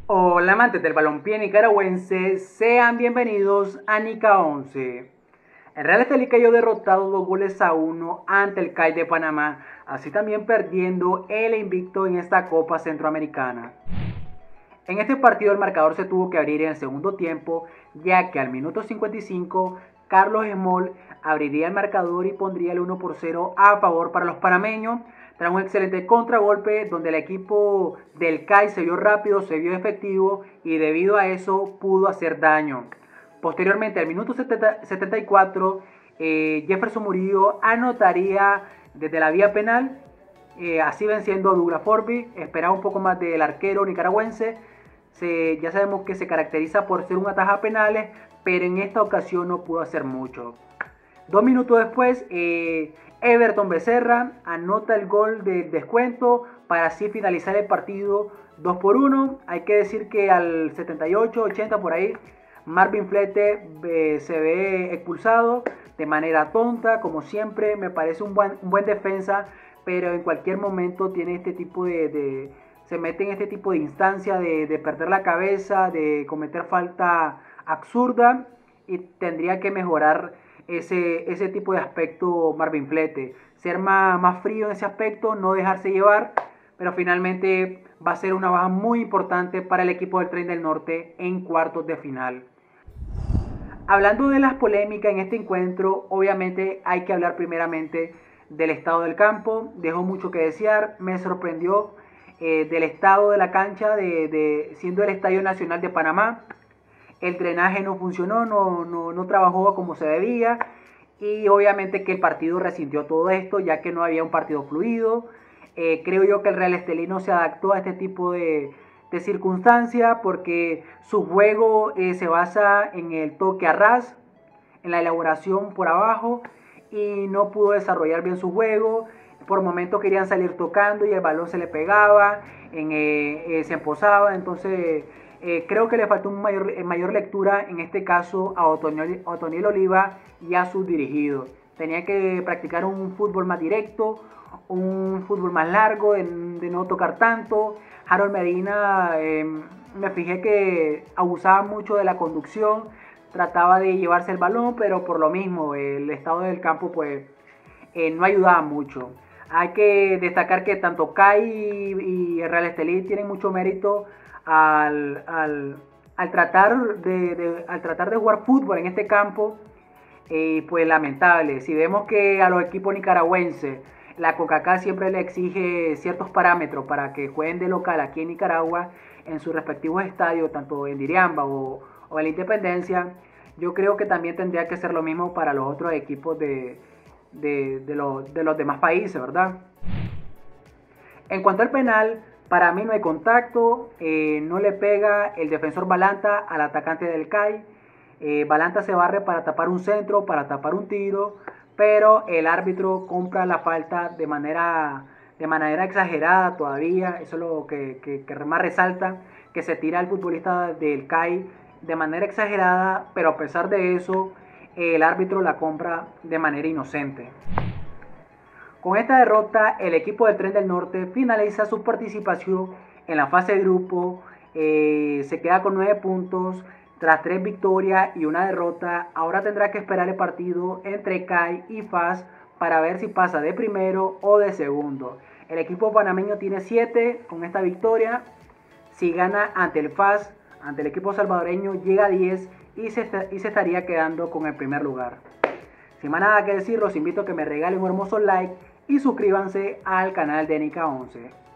Hola amantes del balompié nicaragüense, sean bienvenidos a Nica 11. El Real Estelí cayó derrotado 2 goles a 1 ante el CAI de Panamá, así también perdiendo el invicto en esta Copa Centroamericana. En este partido el marcador se tuvo que abrir en el segundo tiempo, ya que al minuto 55 Carlos Esmol abriría el marcador y pondría el 1-0 a favor para los panameños, tras un excelente contragolpe donde el equipo del CAI se vio rápido, se vio efectivo y debido a eso pudo hacer daño. Posteriormente, al minuto 74, Jefferson Murillo anotaría desde la vía penal, así venciendo a Douglas Forby. Esperaba un poco más del arquero nicaragüense. Ya sabemos que se caracteriza por ser un ataja penales, pero en esta ocasión no pudo hacer mucho. 2 minutos después, Everton Becerra anota el gol del descuento para así finalizar el partido 2-1. Hay que decir que al 78-80 por ahí, Marvin Flete se ve expulsado de manera tonta, como siempre. Me parece un buen defensa, pero en cualquier momento tiene este tipo se mete en este tipo de instancia de perder la cabeza, de cometer falta absurda, y tendría que mejorar ese tipo de aspecto Marvin Flete. Ser más frío en ese aspecto, no dejarse llevar, pero finalmente va a ser una baja muy importante para el equipo del Tren del Norte en cuartos de final. Hablando de las polémicas en este encuentro, obviamente hay que hablar primeramente del estado del campo. Dejó mucho que desear. Me sorprendió del estado de la cancha, siendo el Estadio Nacional de Panamá. El drenaje no funcionó, no trabajó como se debía, y obviamente que el partido resintió todo esto, ya que no había un partido fluido. Creo yo que el Real Estelí no se adaptó a este tipo de circunstancia, porque su juego se basa en el toque a ras, en la elaboración por abajo, y no pudo desarrollar bien su juego. Por momentos querían salir tocando y el balón se le pegaba, se emposaba. Entonces creo que le faltó mayor lectura en este caso a Otoniel Oliva y a sus dirigidos. Tenía que practicar un fútbol más directo, un fútbol más largo, de no tocar tanto. Harold Medina, me fijé que abusaba mucho de la conducción, trataba de llevarse el balón, pero por lo mismo el estado del campo pues no ayudaba mucho. Hay que destacar que tanto CAI y el Real Estelí tienen mucho mérito al tratar de jugar fútbol en este campo. Pues lamentable. Si vemos que a los equipos nicaragüenses la CONCACAF siempre le exige ciertos parámetros para que jueguen de local aquí en Nicaragua, en sus respectivos estadios, tanto en Diriamba o en la Independencia, yo creo que también tendría que ser lo mismo para los otros equipos de los demás países, ¿verdad? En cuanto al penal, para mí no hay contacto, no le pega el defensor Balanta al atacante del CAI. Balanta se barre para tapar un centro, para tapar un tiro, pero el árbitro compra la falta de manera exagerada todavía. Eso es lo que más resalta, que se tira el futbolista del CAI de manera exagerada, pero a pesar de eso, el árbitro la compra de manera inocente. Con esta derrota, el equipo del Tren del Norte finaliza su participación en la fase de grupo. Se queda con 9 puntos tras 3 victorias y una derrota. Ahora tendrá que esperar el partido entre CAI y FAS para ver si pasa de primero o de segundo. El equipo panameño tiene 7 con esta victoria. Si gana ante el FAS, ante el equipo salvadoreño, llega a 10 y se estaría quedando con el primer lugar. Sin más nada que decir, los invito a que me regalen un hermoso like y suscríbanse al canal de Nica 11.